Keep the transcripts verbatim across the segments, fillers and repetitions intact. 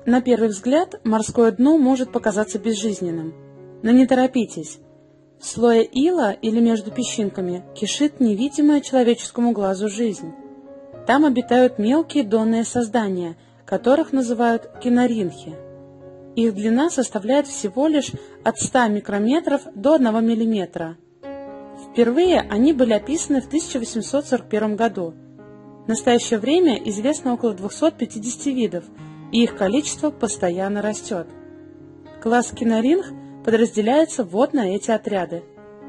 На первый взгляд морское дно может показаться безжизненным, но не торопитесь. В слое ила или между песчинками кишит невидимая человеческому глазу жизнь. Там обитают мелкие донные создания, которых называют киноринхи. Их длина составляет всего лишь от ста микрометров до одного миллиметра. Впервые они были описаны в тысяча восемьсот сорок первом году. В настоящее время известно около двухсот пятидесяти видов, и их количество постоянно растет. Класс киноринх подразделяется вот на эти отряды.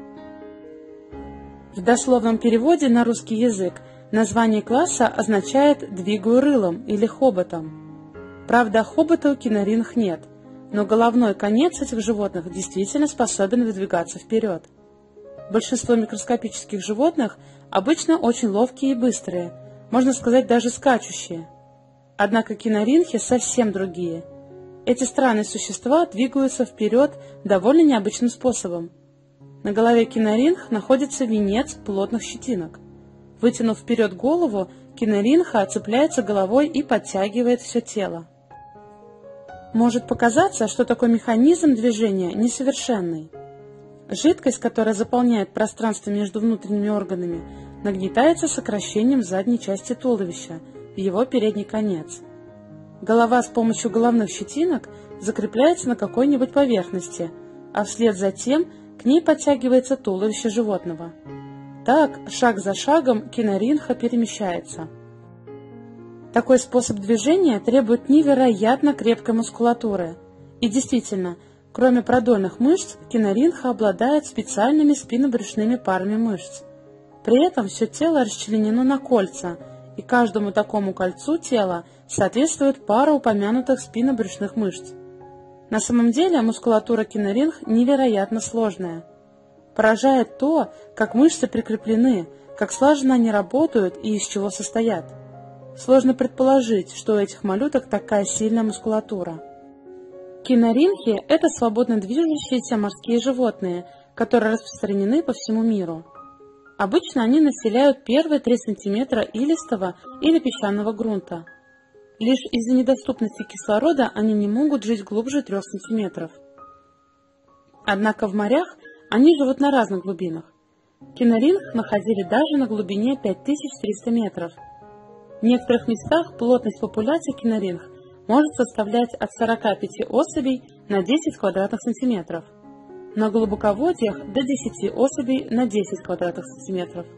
В дословном переводе на русский язык название класса означает «двигаю рылом» или «хоботом». Правда, хобота у киноринх нет, но головной конец этих животных действительно способен выдвигаться вперед. Большинство микроскопических животных обычно очень ловкие и быстрые, можно сказать, даже скачущие. Однако киноринхи совсем другие. Эти странные существа двигаются вперед довольно необычным способом. На голове киноринх находится венец плотных щетинок. Вытянув вперед голову, киноринха цепляется головой и подтягивает все тело. Может показаться, что такой механизм движения несовершенный. Жидкость, которая заполняет пространство между внутренними органами, нагнетается сокращением задней части туловища, его передний конец. Голова с помощью головных щетинок закрепляется на какой-нибудь поверхности, а вслед за тем к ней подтягивается туловище животного. Так, шаг за шагом киноринха перемещается. Такой способ движения требует невероятно крепкой мускулатуры. И действительно, кроме продольных мышц, киноринха обладает специальными спиннобрюшными парами мышц. При этом все тело расчленено на кольца, и каждому такому кольцу тела соответствует пара упомянутых спиннобрюшных мышц. На самом деле мускулатура киноринх невероятно сложная. Поражает то, как мышцы прикреплены, как слаженно они работают и из чего состоят. Сложно предположить, что у этих малюток такая сильная мускулатура. Киноринхи – это свободно движущиеся морские животные, которые распространены по всему миру. Обычно они населяют первые три сантиметра илистого или песчаного грунта. Лишь из-за недоступности кислорода они не могут жить глубже трех сантиметров. Однако в морях они живут на разных глубинах. Киноринх находили даже на глубине пять тысяч триста метров. В некоторых местах плотность популяции киноринх может составлять от сорока пяти особей на десять квадратных сантиметров. На глубоководьях до десяти особей на десять квадратных сантиметров.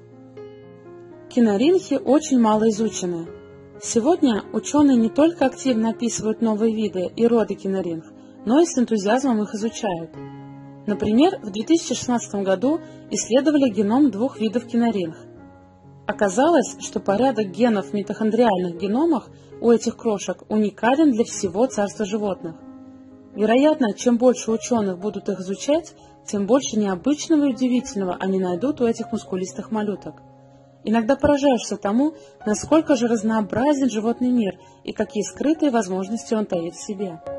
Киноринхи очень мало изучены. Сегодня ученые не только активно описывают новые виды и роды киноринх, но и с энтузиазмом их изучают. Например, в две тысячи шестнадцатом году исследовали геном двух видов киноринх. Оказалось, что порядок генов в митохондриальных геномах у этих крошек уникален для всего царства животных. Вероятно, чем больше ученых будут их изучать, тем больше необычного и удивительного они найдут у этих мускулистых малюток. Иногда поражаешься тому, насколько же разнообразен животный мир и какие скрытые возможности он таит в себе.